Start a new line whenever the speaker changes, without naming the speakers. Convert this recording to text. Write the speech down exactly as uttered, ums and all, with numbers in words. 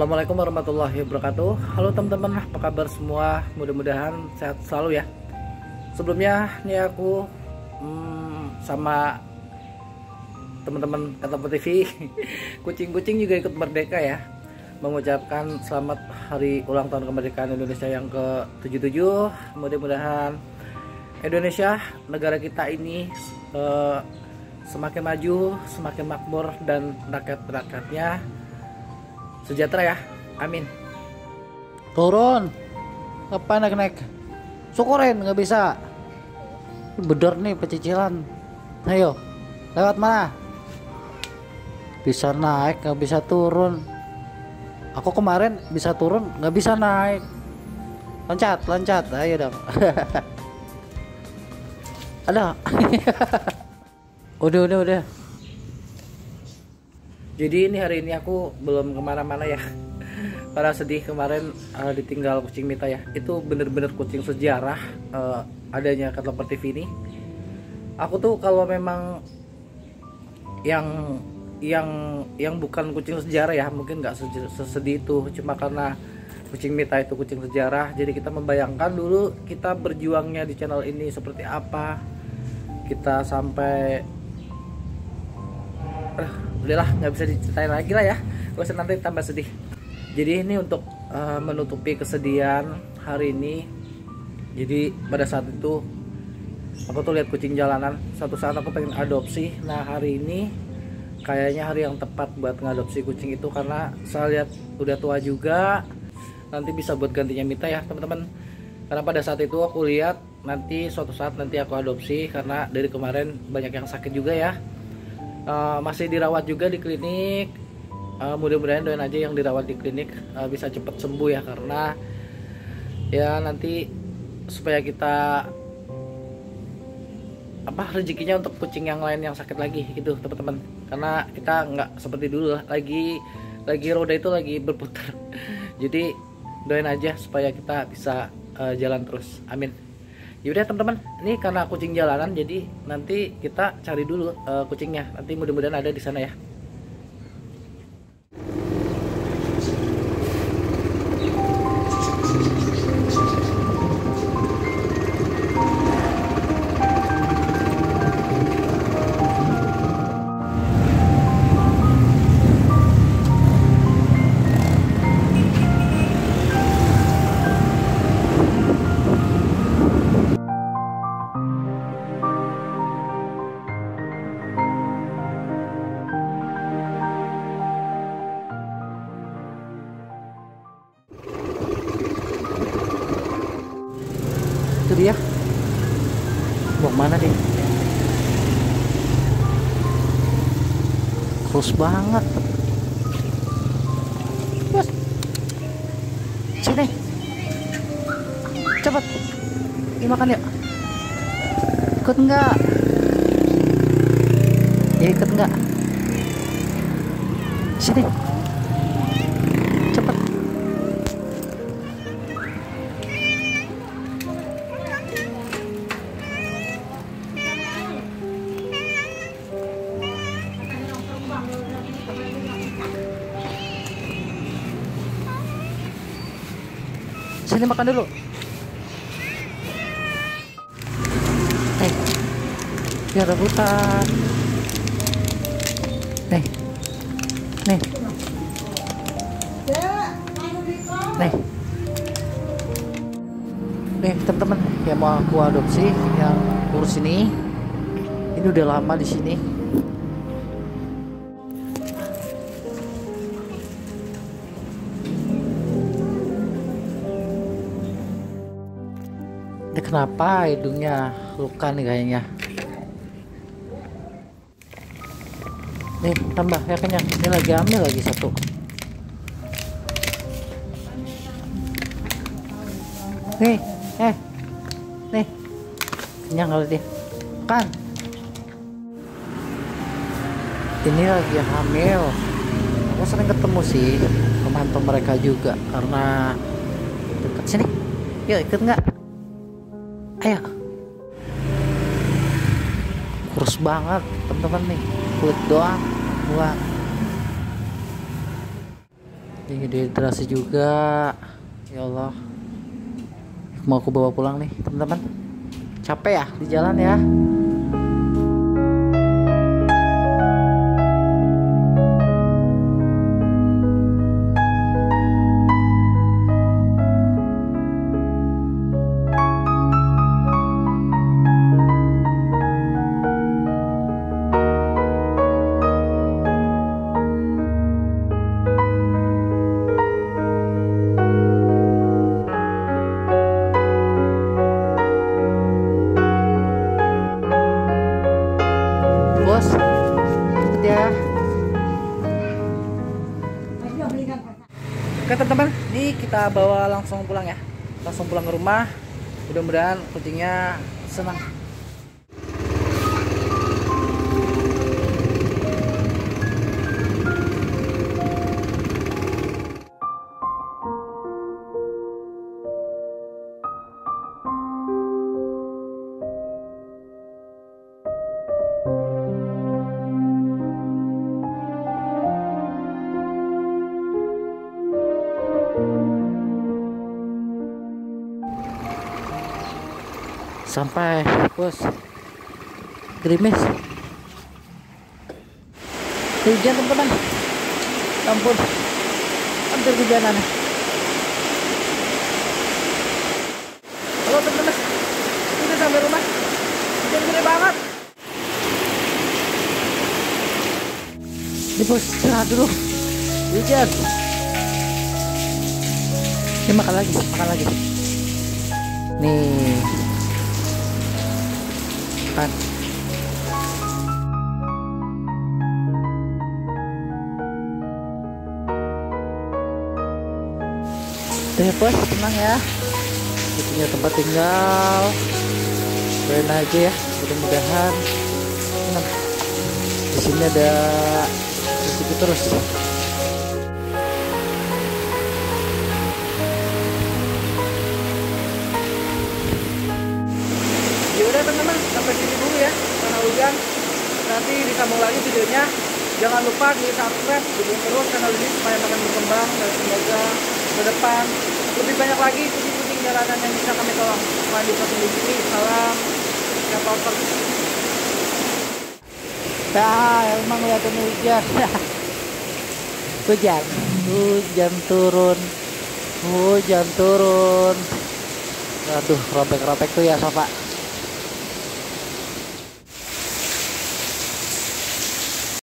Assalamualaikum warahmatullahi wabarakatuh. Halo teman-teman, apa kabar semua? Mudah-mudahan sehat selalu ya. Sebelumnya nih aku hmm, sama teman-teman Katapo T V kucing-kucing juga ikut merdeka ya, mengucapkan selamat hari ulang tahun kemerdekaan Indonesia yang ke tujuh puluh tujuh. Mudah-mudahan Indonesia, negara kita ini eh, semakin maju, semakin makmur, dan rakyat-rakyatnya sejahtera ya, amin.
Turun, apa naik-naik? Syukurin nggak bisa. Bedor nih pecicilan. Ayo, lewat mana? Bisa naik, nggak bisa turun. Aku kemarin bisa turun, nggak bisa naik. Loncat, loncat, ayo dong. Ada. Udah, udah, udah.
Jadi ini hari ini aku belum kemana-mana ya. Para sedih kemarin uh, ditinggal kucing Mita ya. Itu bener-bener kucing sejarah uh, adanya Katapo T V ini. Aku tuh kalau memang yang yang yang bukan kucing sejarah ya, mungkin nggak sesedih itu. Cuma karena kucing Mita itu kucing sejarah, jadi kita membayangkan dulu kita berjuangnya di channel ini seperti apa. Kita sampai uh, udahlah, nggak bisa diceritain lagi lah ya, gak usah nanti tambah sedih. Jadi ini untuk uh, menutupi kesedihan hari ini. Jadi pada saat itu aku tuh lihat kucing jalanan, suatu saat aku pengen adopsi. Nah hari ini kayaknya hari yang tepat buat ngadopsi kucing itu, karena saya lihat udah tua juga, nanti bisa buat gantinya Mita ya teman-teman. Karena pada saat itu aku lihat nanti suatu saat nanti aku adopsi, karena dari kemarin banyak yang sakit juga ya. Uh, masih dirawat juga di klinik. Uh, mudah-mudahan doain aja yang dirawat di klinik uh, bisa cepat sembuh ya, karena ya nanti supaya kita apa rezekinya untuk kucing yang lain yang sakit lagi gitu teman-teman. Karena kita nggak seperti dulu lah, lagi lagi roda itu lagi berputar. Jadi doain aja supaya kita bisa uh, jalan terus, amin. Yaudah teman-teman, ini karena kucing jalanan, jadi nanti kita cari dulu uh, kucingnya. Nanti mudah-mudahan ada di sana ya.
Itu dia. Mau kemana dia? Terus banget. Bos. Sini. Cepat. Ini makan yuk. Ikut enggak? Ya ikut enggak? Sini. Cepat. Sini makan dulu. Eh, biar rebutan. Nih, nih, nih, nih teman-teman yang mau aku adopsi, yang urus ini, ini udah lama di sini. Ini kenapa hidungnya luka nih kayaknya. Nih tambah ya kenyang. Ini lagi hamil lagi satu. Nih, eh, nih kenyang kali dia. Kan? Ini lagi hamil. Aku sering ketemu sih, memantau mereka juga karena dekat sini. Yuk ikut nggak? Ayo. Kurus banget teman-teman nih, kulit doang buang. Ini dehidrasi juga. Ya Allah. Mau aku bawa pulang nih, teman-teman. Capek ya di jalan ya. Bos, ikut ya. Oke teman-teman, ini kita bawa langsung pulang ya. Langsung pulang ke rumah. Mudah-mudahan kucingnya senang. Sampai bos, gerimis, hujan teman-teman, ampun, hampir hujanan. Halo teman-teman, udah sampai rumah, hujan gede banget. Ini bos, istirahat dulu, hujan. Ini makan lagi, makan lagi. Nih. Kan. Deh bos, tenang ya. Punya tempat tinggal. Doain aja ya, mudah-mudahan. Tenang. Di sini ada rezeki terus.
Yaudah teman-teman, sampai sini dulu ya karena hujan. Nanti disambung lagi videonya. Jangan lupa di subscribe, dukung terus channel ini supaya makin berkembang dan semoga ke depan lebih banyak lagi kucing-kucing jalanan yang bisa kami tolong. Selain di sini, salam siapa otak.
Nah, emang ngeliatin hujan. Hujan, hujan turun, hujan turun. Aduh, robek-robek tuh ya sofa.